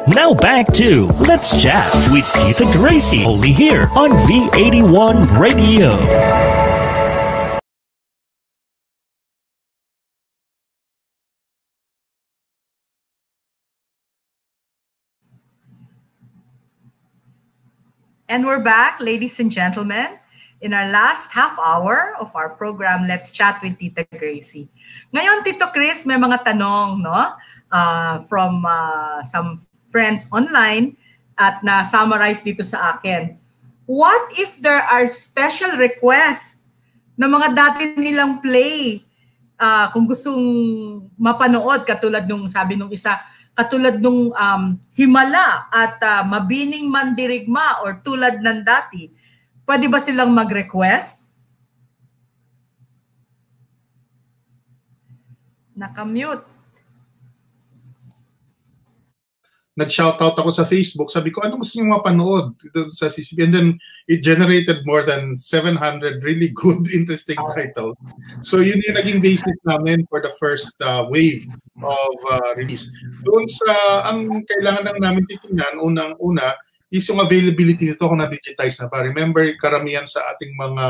Now back to Let's Chat with Tita Gracie, only here on V81 Radio. And we're back, ladies and gentlemen, in our last half hour of our program, Let's Chat with Tita Gracie. Ngayon, Tito Chris, may mga tanong no? From some friends online at na-summarize dito sa akin. What if there are special requests na mga dati nilang play kung gustong mapanood, katulad nung sabi nung isa, katulad nung Himala at Mabining Mandirigma or tulad ng dati, pwede ba silang mag-request? Nakamute. Nag-shoutout ako sa Facebook. Sabi ko, ano gusto niyo mapanood sa CCP? And then it generated more than 700 really good, interesting titles. So yun yung naging basis namin for the first wave of release. Doon sa, ang kailangan lang namin titingnan, unang-una, is yung availability nito kung na-digitize na ba. Remember, karamihan sa ating mga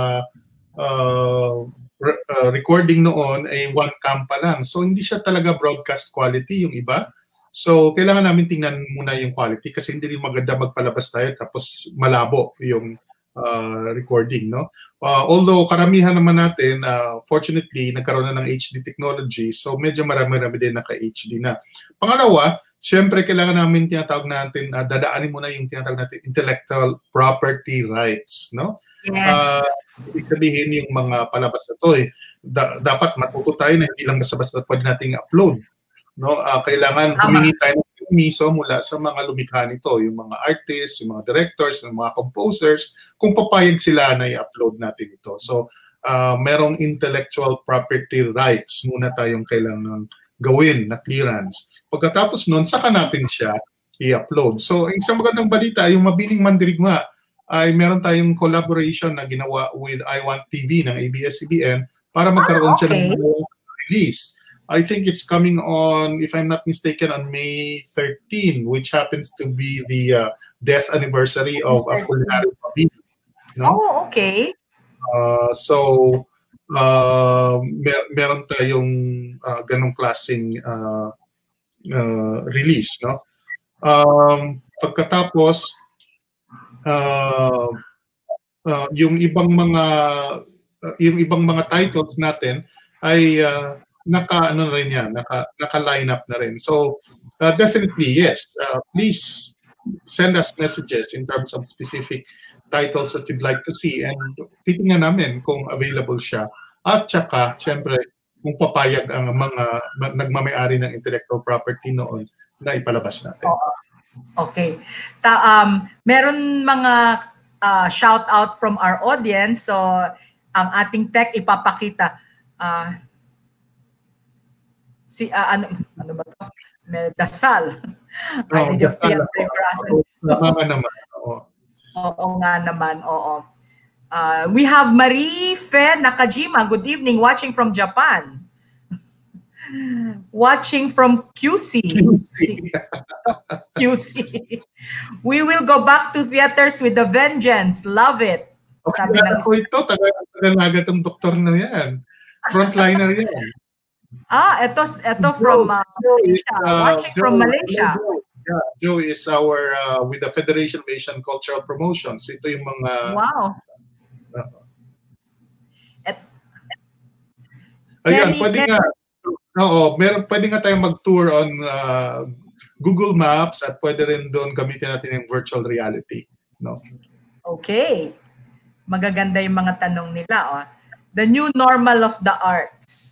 recording noon ay one cam pa lang. So hindi siya talaga broadcast quality yung iba. So, kailangan namin tingnan muna yung quality kasi hindi rin maganda magpalabas tayo tapos malabo yung recording, no? Although karamihan naman natin, fortunately, nagkaroon na ng HD technology, so medyo marami-rami din naka-HD na. Pangalawa, syempre kailangan namin tinatawag natin, dadaanin muna yung tinatawag natin intellectual property rights, no? Yes. Ibig sabihin yung mga palabas na to, dapat matuto tayo na hindi lang basta-basta pwede nating upload. No, kailangan humingi tayo ng permiso mula sa mga lumikha nito, yung mga artists, yung mga directors, yung mga composers, kung papayag sila na i-upload natin ito. So, merong intellectual property rights muna tayong kailangan gawin na clearance. Pagkatapos nun, saka natin siya i-upload. So, isang magandang balita, yung Mabiling Mandirigma ay meron tayong collaboration na ginawa with I Want TV ng ABS-CBN para magkaroon siya ng release. I think it's coming on, if I'm not mistaken, on May 13, which happens to be the death anniversary of Apolinario Mabini. No? Oh, okay. So, meron tayong ganong klaseng release. No? Pagkatapos, yung ibang mga titles natin ay naka-ano rin yan, naka-line up na rin. So, definitely, yes. Please send us messages in terms of specific titles that you'd like to see and titingnan namin kung available siya. At saka, syempre, kung papayag ang mga nagmamayari ng intellectual property noon na ipalabas natin. Okay. Meron mga shout-out from our audience. So, ang ating tech ipapakita. Ano ba to? Dasal. Oo nga naman, oo. We have Marie Fe Nakajima. Good evening, watching from Japan. Watching from QC. QC. We will go back to theaters with a vengeance. Love it. Sabi na ko ito, taga-naga itong doktor na yan. Frontliner yan. Ito from Malaysia. Watching from Malaysia. Joe is our with the Federation of Asian Cultural Promotions. Ito yung mga wow. Ayan, pwede nga. Oo, pwede nga tayong mag-tour on Google Maps at pwede rin doon gamitin natin yung virtual reality, no? Okay. Magaganda yung mga tanong nila, oh. The new normal of the arts.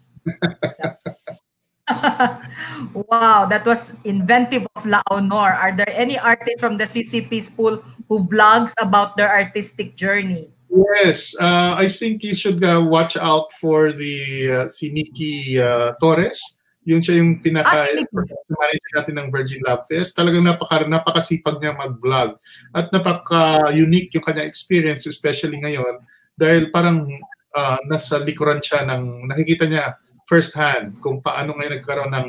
Wow, that was inventive of La Honor. Are there any artists from the CCP school who vlogs about their artistic journey? Yes, I think you should watch out for the si Nikki Torres. Yun siya yung pinaka-manager natin ng Virgin Love Fest. Talagang napakasipag niya mag-vlog. At napaka-unique yung kanya experience, especially ngayon. Dahil parang nasa likuran siya ng, nakikita niya first hand kung paano ngayon nagkaroon ng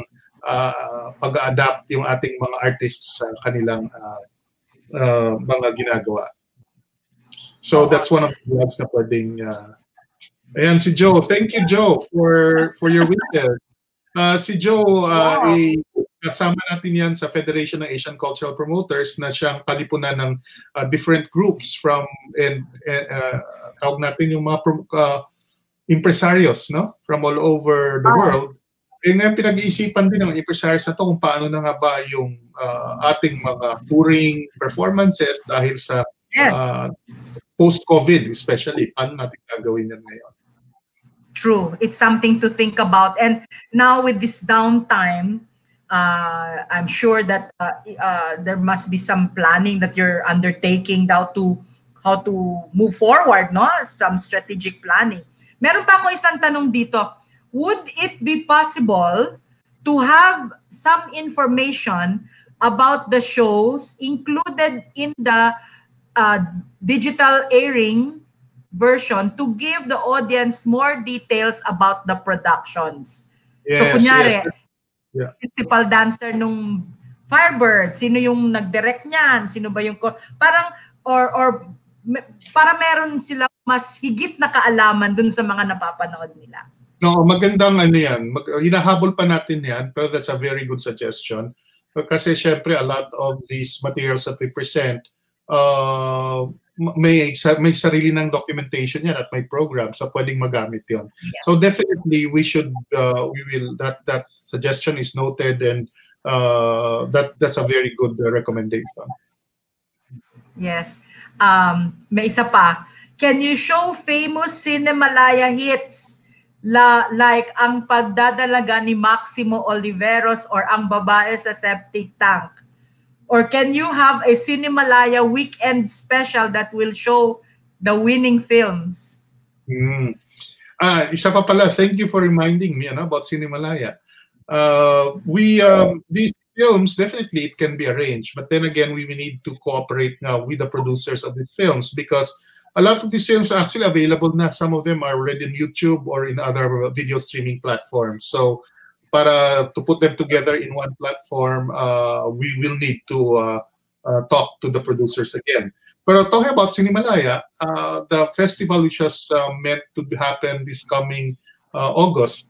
pag-adapt yung ating mga artists sa kanilang mga ginagawa. So that's one of the vlogs na pwedeng ayan si Joe. Thank you Joe for your wishes. Si Joe kasama natin yan sa Federation ng Asian Cultural Promoters na siyang palipunan ng different groups from tawag natin yung mga impresarios, no, from all over the world. Ngayon pinag-iisipan din ng impresarios na to kung paano na nga ba yung ating mga touring performances dahil sa post-COVID especially. Paano natin gagawin yan ngayon? True. It's something to think about. And now with this downtime, I'm sure that there must be some planning that you're undertaking how to move forward, no? Some strategic planning. Meron pa ako isang tanong dito. Would it be possible to have some information about the shows included in the digital airing version to give the audience more details about the productions? Yes, so kunyari, principal dancer nung Firebird, sino yung nag-direct niyan? Sino ba yung parang or para meron sila mas higit na kaalaman dun sa mga napapanood nila. No, magandang ano yan. Hinahabol pa natin yan, pero that's a very good suggestion. Kasi syempre, a lot of these materials that we present, may sarili ng documentation yan at may program, so pwedeng magamit yon. Yeah. So definitely, we will, that suggestion is noted, and that's a very good recommendation. Yes. May isa pa. Can you show famous Cinemalaya hits like ang pagdadalaga ni Maximo Oliveros or ang babae sa septic tank? Or can you have a Cinemalaya weekend special that will show the winning films? Isa pa pala, thank you for reminding me about Cinemalaya. These films, definitely it can be arranged, but then again, we need to cooperate now with the producers of these films, because a lot of these films are actually available now. Some of them are already on YouTube or in other video streaming platforms. So para to put them together in one platform, we will need to talk to the producers again. But talking about Cinemalaya, the festival which was meant to happen this coming August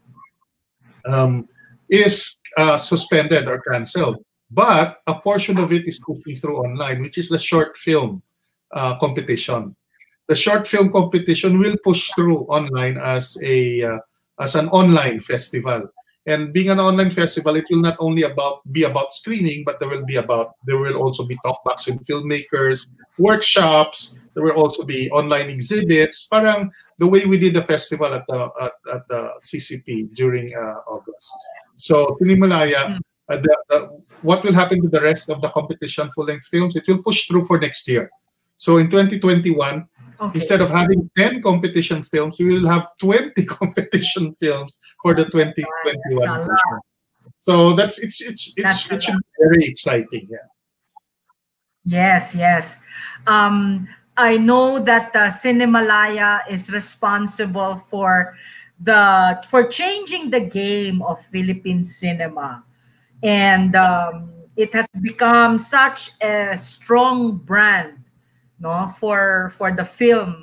is suspended or cancelled. But a portion of it is pushing through online, which is the short film competition. The short film competition will push through online as an online festival. And being an online festival, it will not only be about screening, but there will also be talkbacks with filmmakers, workshops. There will also be online exhibits, parang the way we did the festival at the CCP during August. So Cinemalaya, what will happen to the rest of the competition full-length films? It will push through for next year. So in 2021. Okay. Instead of having 10 competition films, we will have 20 competition films for the 2021 version. So it should be very exciting. Yeah. Yes. I know that Cinemalaya is responsible for changing the game of Philippine cinema, and it has become such a strong brand. No, for the film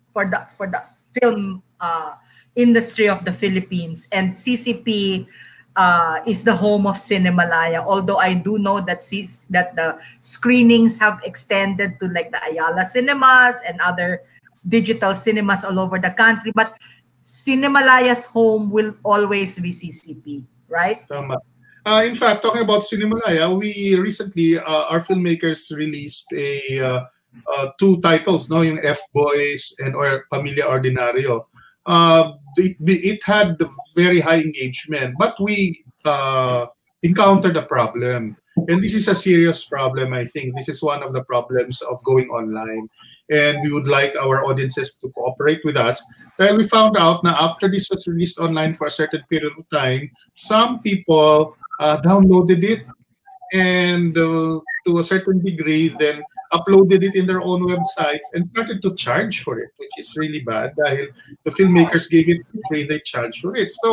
industry of the Philippines, and CCP is the home of Cinemalaya. Although I do know that the screenings have extended to like the Ayala cinemas and other digital cinemas all over the country, but Cinemalaya's home will always be CCP, right? Tama. In fact, talking about Cinemalaya, we recently our filmmakers released two titles, no, yung F-Boys or Pamilya Ordinario. It had very high engagement, but we encountered a problem. And this is a serious problem, I think. This is one of the problems of going online. And we would like our audiences to cooperate with us. And we found out that after this was released online for a certain period of time, some people downloaded it and to a certain degree then uploaded it in their own websites and started to charge for it, which is really bad. Dahil the filmmakers gave it free, they charged for it. So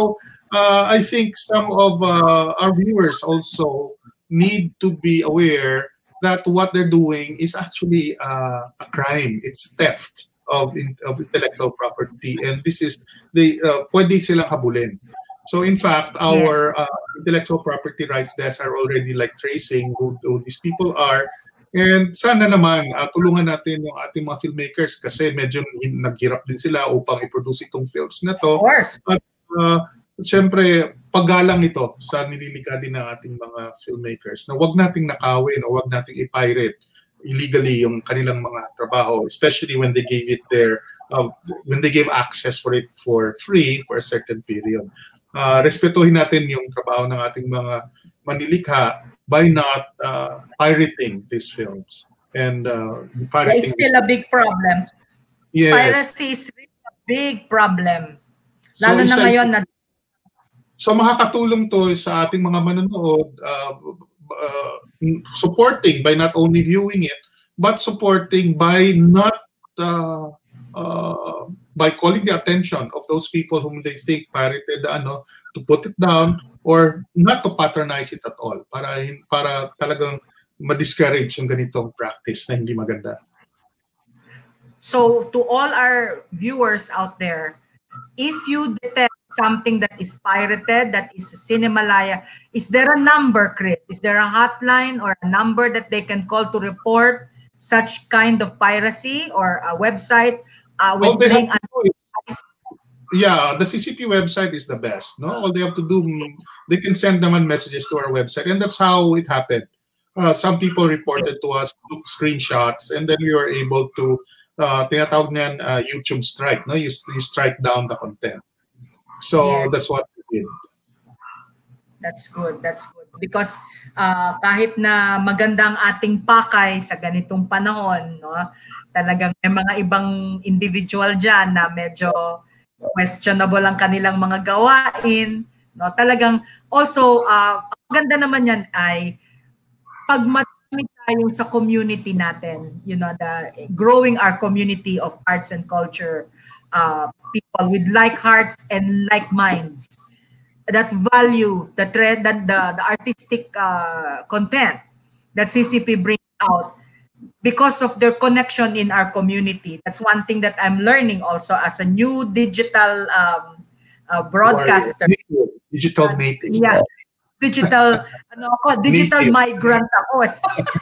I think some of our viewers also need to be aware that what they're doing is actually a crime. It's theft of intellectual property, and this is pwede silang habulin. So in fact, our intellectual property rights desk are already like tracing who these people are. And sana naman tulungan natin yung ating mga filmmakers kasi medyo naghirap din sila upang i-produce itong films na to. Of course. At siyempre, paggalang ito sa nililikha din ng ating mga filmmakers na wag nating nakawin o wag nating i-pirate illegally yung kanilang mga trabaho, especially when they gave it when they gave access for it for free for a certain period. Respetuhin natin yung trabaho ng ating mga manilikha by not pirating these films. And it's still a big problem. Yes. Piracy is really a big problem. Lalo na ngayon na so makakatulong to sa ating mga manonood supporting by not only viewing it but supporting by not by calling the attention of those people whom they think pirated to put it down or not to patronize it at all para talagang ma-discourage yung ganitong practice na hindi maganda. So to all our viewers out there, if you detect something that is pirated, that is Cinemalaya, is there a number, Chris? Is there a hotline or a number that they can call to report such kind of piracy, or a website yeah, the CCP website is the best. No, all they have to do, they can send them messages to our website, and that's how it happened. Some people reported to us, took screenshots, and then we were able to tinatawag niyan YouTube strike. No, you strike down the content. So that's what we did. That's good. That's good. Because kahit na magandang ating pakay sa ganitong panahon, no, talagang may mga ibang individual dyan na medyo questionable ang kanilang mga gawain. No? Talagang also, maganda naman yan ay pag marami tayo sa community natin, growing our community of arts and culture people with like hearts and like minds that value the artistic content that CCP brings out because of their connection in our community. That's one thing that I'm learning also as a new digital broadcaster. Digital native. Yeah. Digital migrant ako eh.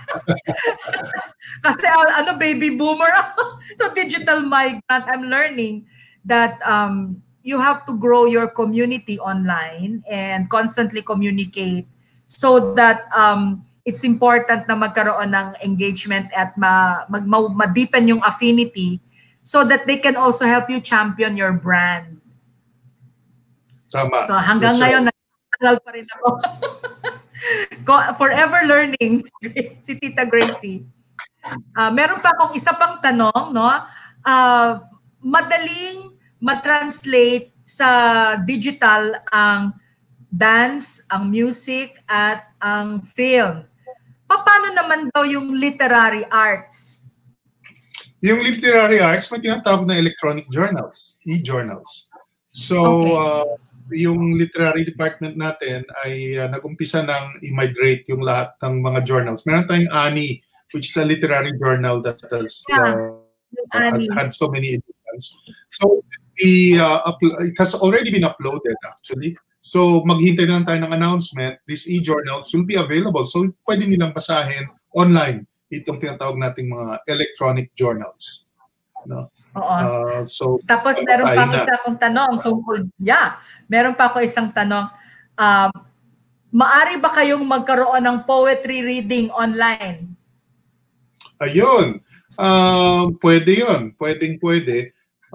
Kasi baby boomer ako. So digital migrant, I'm learning that you have to grow your community online and constantly communicate so that it's important na magkaroon ng engagement at ma-deepen yung affinity so that they can also help you champion your brand. Tama. So hanggang ngayon, nag-aaral pa rin ako. Forever learning, si Tita Gracie. Meron pa akong isa pang tanong, no? Madaling matranslate sa digital ang dance, ang music, at ang film. Paano naman daw yung literary arts? Yung literary arts, may tinatawag na electronic journals, e-journals. So, yung literary department natin ay nag-umpisa ng i-migrate yung lahat ng mga journals. Meron tayong ANI, which is a literary journal that has had so many editions. So, it has already been uploaded actually. So, maghintay na lang tayo ng announcement. These e-journals will be available. So, pwede nilang basahin online itong tinatawag nating mga electronic journals. No? So, tapos meron pa ako isang tanong tungkol, meron pa ako isang tanong. Maari ba kayong magkaroon ng poetry reading online? Ayun. Pwede yun. Pwede.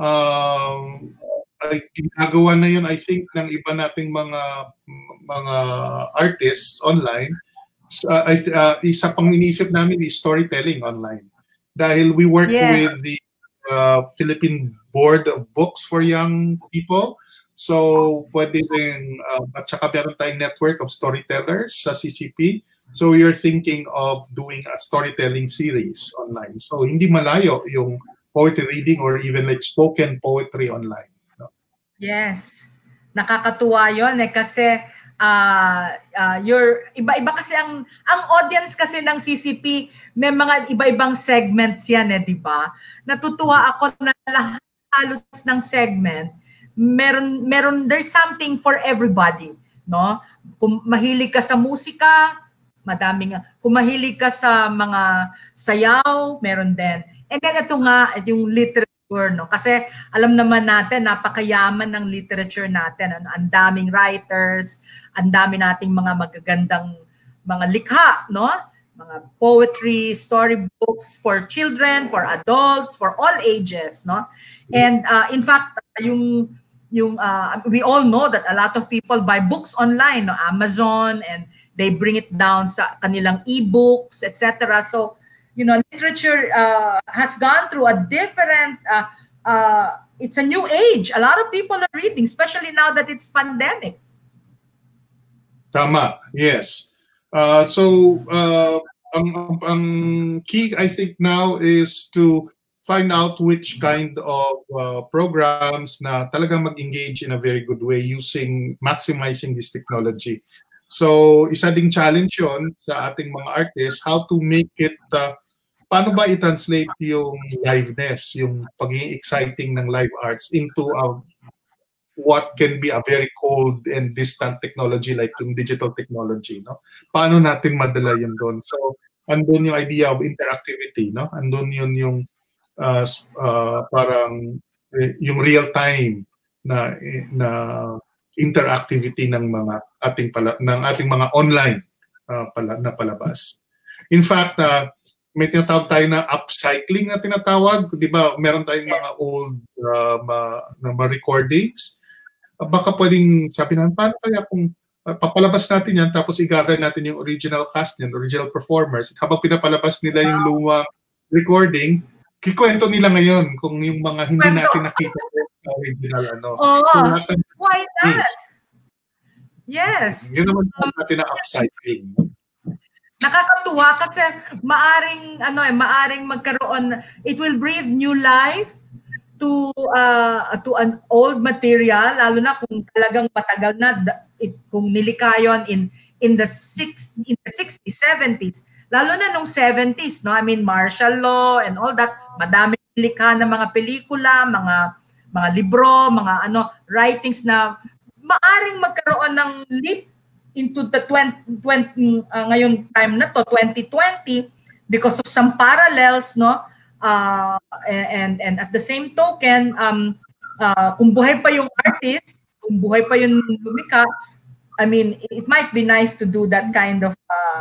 Ginagawa na yun, I think, ng iba nating mga artists online. Isa pang inisip namin is storytelling online. Dahil we work with the Philippine Board of Books for Young People. So, pwede rin, at saka meron tayong network of storytellers sa CCP. So, you're thinking of doing a storytelling series online. So, hindi malayo yung poetry reading or even like spoken poetry online. No? Yes. Nakakatuwa yon kasi iba-iba kasi ang audience kasi ng CCP, may mga iba-ibang segments yan di ba? Natutuwa ako na lahat halos ng segment meron there's something for everybody, no? Kung mahilig ka sa musika, madaming. Kung mahilig ka sa mga sayaw, meron din. And then ito nga yung literature, no? Kasi alam naman natin napakayaman ng literature natin. Ang daming writers, ang dami nating mga magagandang mga likha, no? Mga poetry, storybooks for children, for adults, for all ages, no? And in fact, we all know that a lot of people buy books online, no? Amazon, and they bring it down sa kanilang e-books, etc. So, literature has gone through a different, it's a new age. A lot of people are reading, especially now that it's pandemic. Tama, yes. Ang key, I think, now is to find out which kind of programs na talagang mag-engage in a very good way maximizing this technology. So, isa ding challenge yon sa ating mga artists, how to make it, paano ba i-translate yung liveness, yung pagiging exciting ng live arts into what can be a very cold and distant technology like yung digital technology, no? Paano natin madala yun doon? So, andun yung idea of interactivity, no? Andun yun yung parang yung real time na interactivity ng ating mga online na palabas. In fact, may tinatawag tayo na upcycling na tinatawag, 'di ba? Meron tayong mga old na recordings. Baka pwedeng sabi natin, paano kaya kung papalabas natin yan tapos i-gather natin yung original cast niyan, original performers. Habang pinapalabas nila yung lumang recording, kikwento nila ngayon kung yung mga hindi natin nakita sa original why not? Yes. Yun naman natin na upcycling. Nakakatuwa kasi maaring magkaroon, it will breathe new life to an old material, lalo na kung talagang matagal na, kung nilikha yun in the 60s, 70s, lalo na nung 70s, no? I mean, martial law and all that, madami nilikha ng mga pelikula, mga libro, mga writings na maaring magkaroon ng leap into the 2020 ngayon time na to, 2020, because of some parallels, no? And at the same token, kung buhay pa yung artist, kung buhay pa yung lumikha, I mean, it might be nice to do that kind of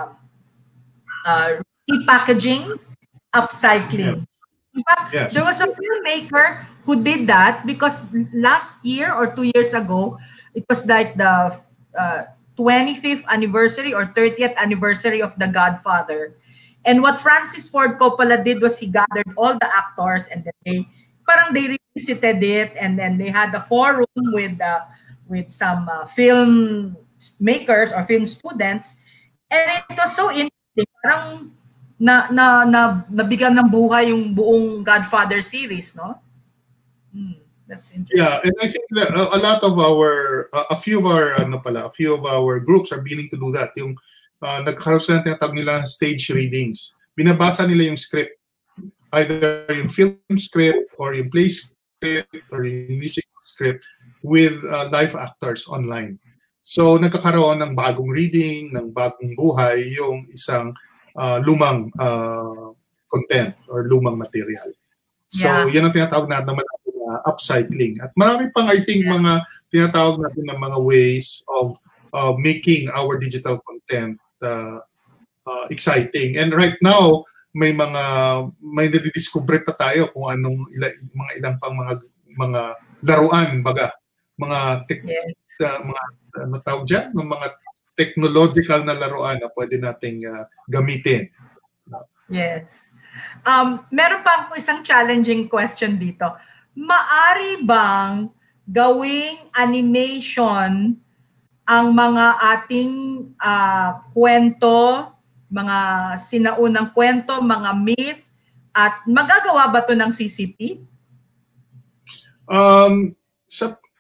repackaging, upcycling. In fact, there was a filmmaker who did that because last year or 2 years ago, it was like the 25th anniversary or 30th anniversary of The Godfather. And what Francis Ford Coppola did was he gathered all the actors and then they revisited it, and then they had a forum with some film makers or film students, and it was so interesting. Parang nabigyan ng buhay yung buong Godfather series, no? That's interesting. Yeah, and I think that a few of our groups are beginning to do that. Yung nagkaroon sila ng tinatawag nila stage readings. Binabasa nila yung script, either yung film script or yung play script or yung music script with live actors online. So nagkakaroon ng bagong reading, ng bagong buhay yung isang lumang content or lumang material. So yan ang tinatawag natin upcycling. At marami pang, I think, mga tinatawag natin na mga ways of making our digital content exciting. And right now, may nadidiscover pa tayo kung anong ilang pang mga laruan, mga tawag dyan, mga technological na laruan na pwede nating gamitin. Yes. Meron pa ako isang challenging question dito. Maari bang gawing animation ang mga ating kwento, mga sinaunang kwento, mga myth, at magagawa ba ito ng CCP?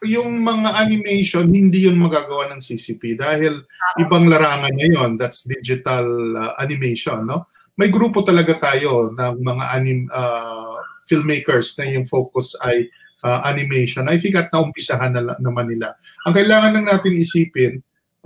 yung mga animation, hindi yun magagawa ng CCP dahil ibang larangan na yun. That's digital animation, no? May grupo talaga tayo ng mga filmmakers na yung focus ay animation. I think at naumpisahan na naman nila. Ang kailangan lang natin isipin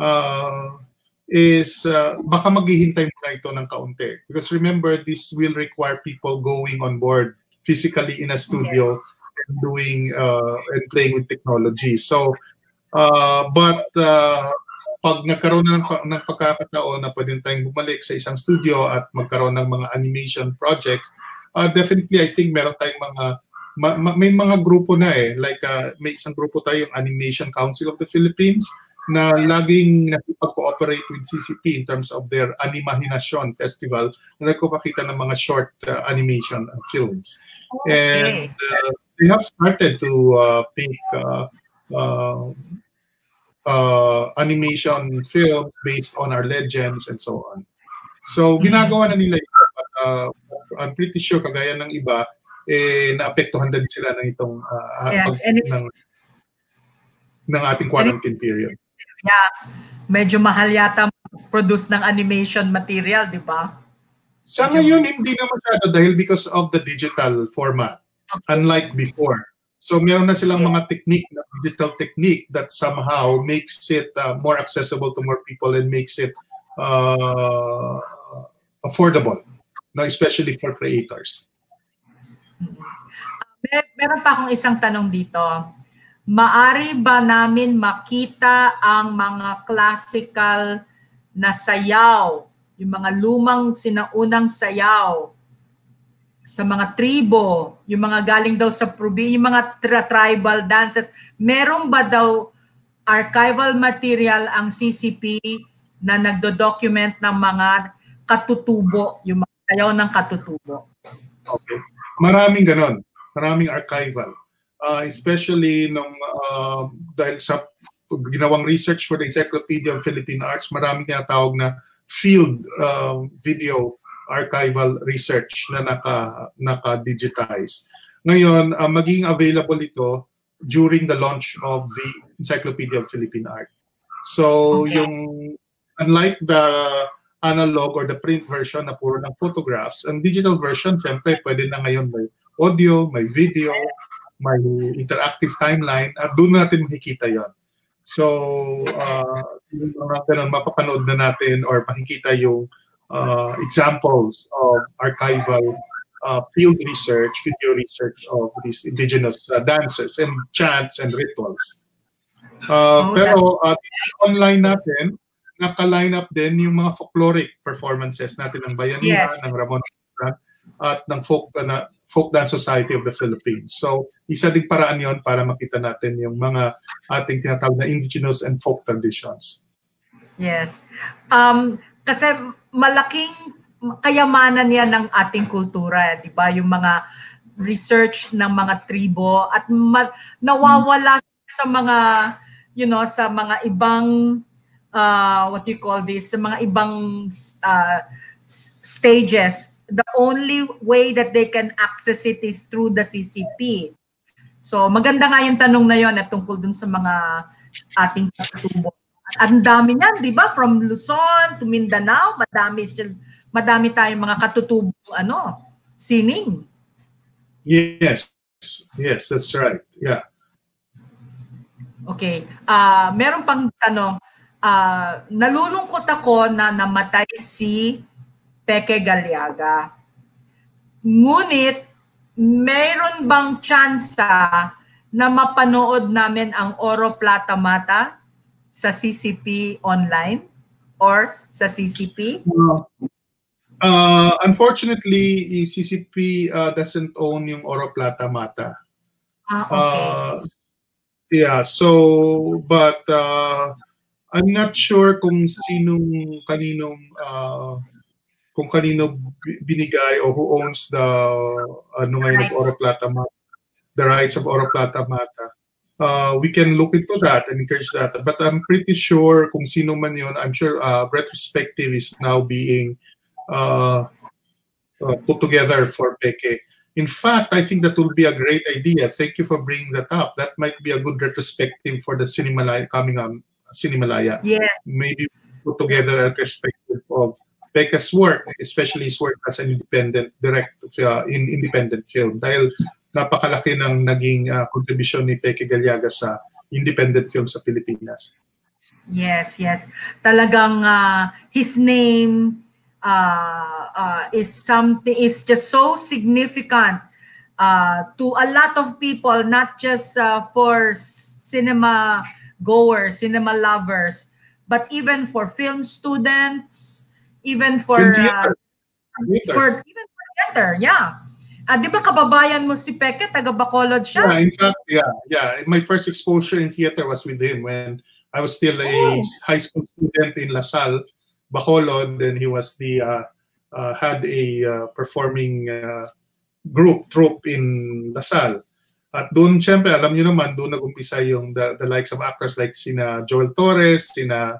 is baka maghihintay muna ito ng kaunti. Because remember, this will require people going on board physically in a studio and doing and playing with technology. So, but pag nagkaroon na ng pagkakataon na pwede tayong bumalik sa isang studio at magkaroon ng mga animation projects, definitely I think meron tayong may mga grupo na like may isang grupo tayo, yung Animation Council of the Philippines, na laging nakipag-cooperate with CCP in terms of their Animahinasyon Festival na nagpapakita ng mga short animation films. And they have started to make animation films based on our legends and so on. So ginagawa na nila ito. I'm pretty sure kagaya ng iba, naapektuhan din sila ng itong ng ating quarantine period. Yeah, medyo mahal yata produce ng animation material, di ba? Sa ngayon, hindi na masyado dahil because of the digital format, unlike before. So meron na silang mga digital technique that somehow makes it more accessible to more people and makes it affordable, no, especially for creators. Meron pa akong isang tanong dito. Maari ba namin makita ang mga classical na sayaw, yung mga lumang sinaunang sayaw sa mga tribo, yung mga galing daw sa probinsya, yung mga tribal dances? Meron ba daw archival material ang CCP na nagdo-document ng mga katutubo, yung mga sayaw ng katutubo? Okay. Maraming ganon. Maraming archival. Especially nung dahil sa ginawang research for the Encyclopedia of Philippine Arts, maraming tinatawag na field video archival research na naka-digitize. Ngayon, magiging available ito during the launch of the Encyclopedia of Philippine Art. So, yung unlike the analog or the print version na puro ng photographs, ang digital version, syempre, pwede na ngayon may audio, may video, may interactive timeline, at doon natin makikita yon. So, yung mga ganun, mapapanood na natin or makikita yung examples of archival field research, video research of these indigenous dances and chants and rituals. Pero online natin, naka-line up din yung mga folkloric performances natin ng Bayanihan, ng Ramon at ng Folk Dance Society of the Philippines. So, isa ding paraan yon para makita natin yung mga ating tinatawag na indigenous and folk traditions. Yes. Kasi malaking kayamanan yan ng ating kultura, di ba? Yung mga research ng mga tribo at nawawala sa mga, you know, sa mga ibang, what you call this, sa mga ibang stages. The only way that they can access it is through the CCP. So maganda nga yung tanong na yon at tungkol dun sa mga ating katutubo. Ang dami niyan, di ba? From Luzon to Mindanao, madami tayong mga katutubo, sining. Yes. Yes, that's right. Yeah. Okay. Meron pang tanong. Nalulungkot ako na namatay si Peke Galiaga. Ngunit, mayroon bang tsansa na mapanood namin ang Oro Plata Mata sa CCP online or sa CCP? Unfortunately, CCP doesn't own yung Oro Plata Mata. Okay. Yeah, so, but I'm not sure kung kanino binigay o who owns the ngayon of Oro Plata Mata, the rights of Oro Plata Mata. We can look into that and encourage that. But I'm pretty sure kung sino man yun, I'm sure retrospective is now being put together for Peke. In fact, I think that will be a great idea. Thank you for bringing that up. That might be a good retrospective for the Cinemalaya coming on Cinemalaya. Yes. Maybe put together a perspective of Pekka's work, especially his work as an independent in independent film. Dahil napakalaki ng naging contribution ni Peke Galiaga sa independent film sa Pilipinas. Yes, yes. Talagang his name is just so significant to a lot of people, not just for cinema goers, cinema lovers, but even for film students, even for theater, yeah. Di ba kababayan mo si Peke, taga Bacolod siya? Yeah, in fact, yeah. My first exposure in theater was with him when I was still a high school student in Lasal, Bacolod, and he was had a performing troupe in Lasal. At doon, syempre, alam niyo naman, doon nag-umpisa yung the likes of actors like sina Joel Torres, sina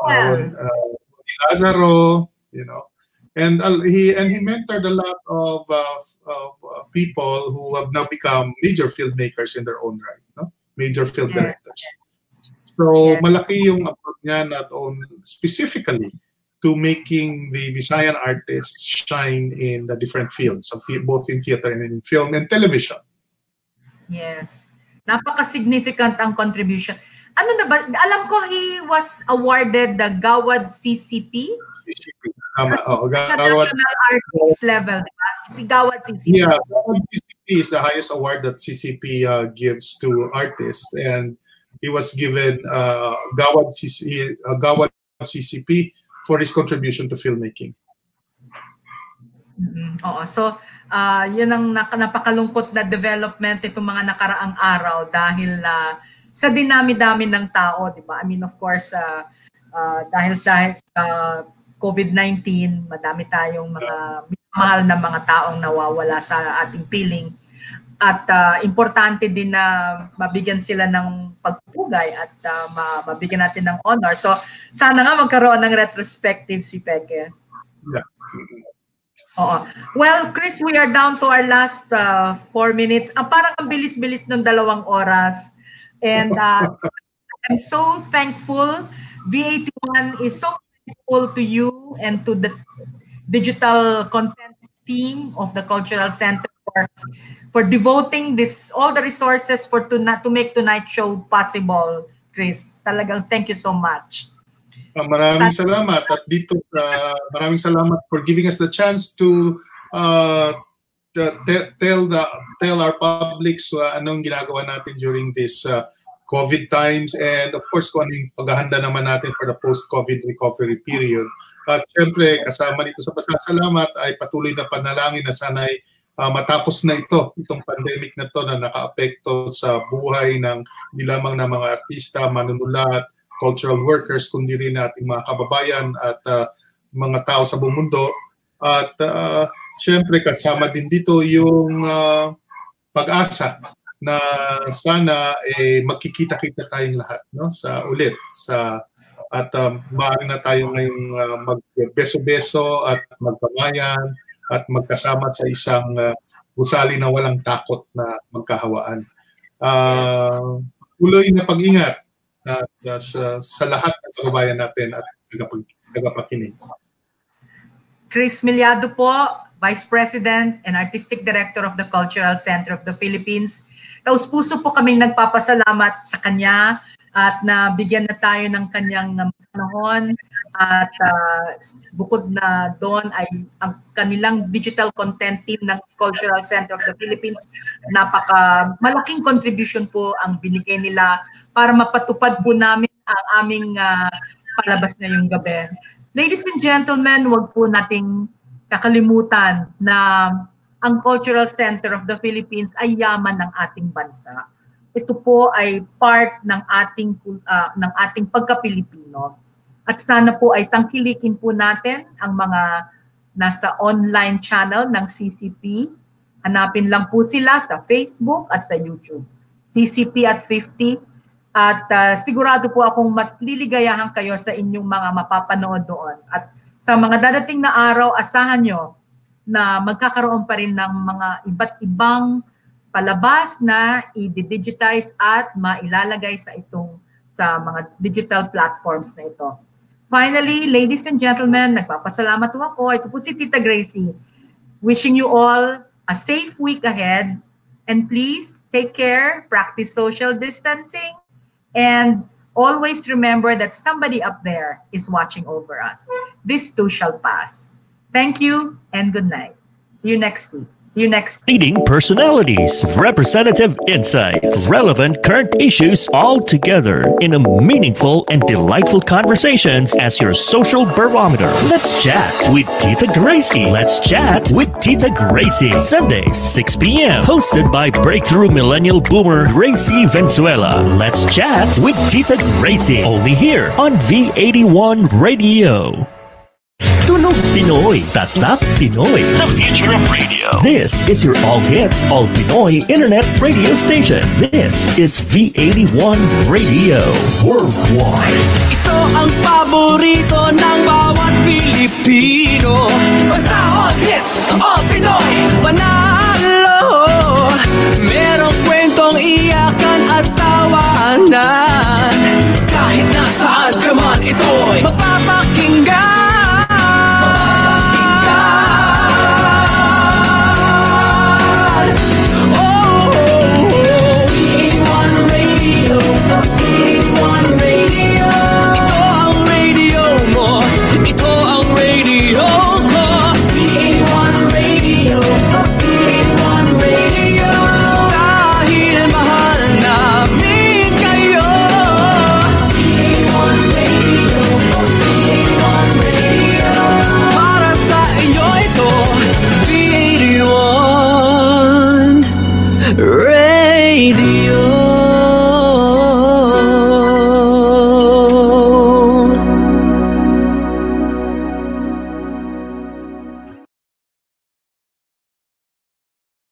Lazaro, you know, and he mentored a lot of people who have now become major filmmakers in their own right, no? Major film directors. So malaki yung approach niya not only specifically to making the Visayan artists shine in the different fields of both in theater and in film and television. Yes. Napaka-significant ang contribution. Ano na ba? Alam ko he was awarded the Gawad CCP. CCP. Gawad. National artist level. Si Gawad CCP. Yeah, Gawad CCP is the highest award that CCP gives to artists, and he was given Gawad CCP for his contribution to filmmaking. Oo. So, yun ang napakalungkot na development itong mga nakaraang araw dahil sa dinami-dami ng tao, di ba? I mean, of course, dahil sa COVID-19, madami tayong mga mahal na mga taong nawawala sa ating piling. At importante din na mabigyan sila ng pagpupugay at mabigyan natin ng honor. So, sana nga magkaroon ng retrospective si Peke. Yeah. Oo. Well, Chris, we are down to our last 4 minutes. Parang ang bilis-bilis ng 2 oras. And I'm so thankful. V81 is so thankful to you and to the digital content team of the Cultural Center for devoting all the resources to make tonight's show possible, Chris. Talagang thank you so much. Maraming salamat at dito maraming salamat for giving us the chance to tell our publics anong ginagawa natin during this COVID times, and of course kung ano yung paghahanda naman natin for the post-COVID recovery period. At syempre kasama dito sa pasasalamat ay patuloy na panalangin na sana'y matapos na itong pandemic na to na nakaapekto sa buhay ng hindi lamang ng mga artista, manunulat, cultural workers, kundi rin ating mga kababayan at mga tao sa buong mundo. At syempre kasama din dito yung pag-asa na sana magkikita-kita tayong lahat, no, at maaari na tayo ngayong magbeso-beso at magpamayan at magkasama sa isang gusali na walang takot na magkahawaan. Tuloy na pag-ingat sa lahat ng kababayan natin at tagapakinig. Chris Millado po, Vice President and Artistic Director of the Cultural Center of the Philippines. Taus-puso po kaming nagpapasalamat sa kanya at nabigyan na tayo ng kanyang panahon. At bukod na doon ay ang kanilang digital content team ng Cultural Center of the Philippines, malaking contribution po ang binigay nila para mapatupad po namin ang aming palabas ngayong gabi. Ladies and gentlemen, huwag po nating kakalimutan na ang Cultural Center of the Philippines ay yaman ng ating bansa. Ito po ay part ng ating pagka-Pilipino. At sana po ay tangkilikin po natin ang mga nasa online channel ng CCP. Hanapin lang po sila sa Facebook at sa YouTube. CCP at 50. At sigurado po akong magliligayahan kayo sa inyong mga mapapanood doon. At sa mga dadating na araw, asahan nyo na magkakaroon pa rin ng mga iba't ibang palabas na i-digitize at mailalagay sa mga digital platforms na ito. Finally, ladies and gentlemen, nagpapasalamat po ako. Ito po si Tita Gracie. Wishing you all a safe week ahead. And please take care, practice social distancing, and always remember that somebody up there is watching over us. This too shall pass. Thank you and good night. See you next week. See you next week. Leading personalities, representative insights, relevant current issues all together in a meaningful and delightful conversations as your social barometer. Let's chat with Tita Gracie. Let's chat with Tita Gracie. Sundays, 6 p.m. Hosted by breakthrough millennial boomer Gracie Venezuela. Let's chat with Tita Gracie. Only here on V81 Radio. Tunog Pinoy, Tatak Pinoy, the future of radio. This is your all-hits, all-Pinoy internet radio station. This is V81 Radio Worldwide. Ito ang paborito ng bawat Pilipino.